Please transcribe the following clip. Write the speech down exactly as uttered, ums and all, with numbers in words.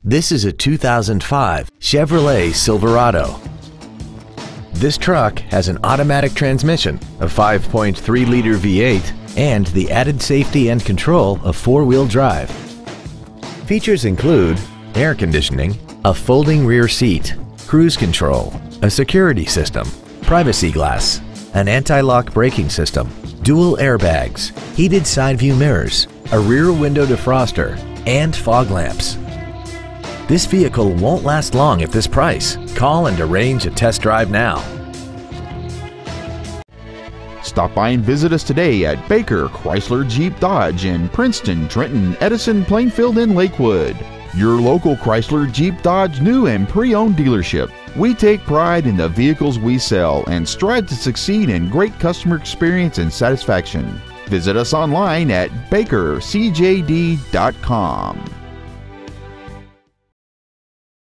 This is a two thousand five Chevrolet Silverado. This truck has an automatic transmission, a five point three liter V eight, and the added safety and control of four-wheel drive. Features include air conditioning, a folding rear seat, cruise control, a security system, privacy glass, an anti-lock braking system, dual airbags, heated side view mirrors, a rear window defroster, and fog lamps. This vehicle won't last long at this price. Call and arrange a test drive now. Stop by and visit us today at Baker Chrysler Jeep Dodge in Princeton, Trenton, Edison, Plainfield, and Lakewood. Your local Chrysler Jeep Dodge new and pre-owned dealership. We take pride in the vehicles we sell and strive to succeed in great customer experience and satisfaction. Visit us online at baker c j d dot com.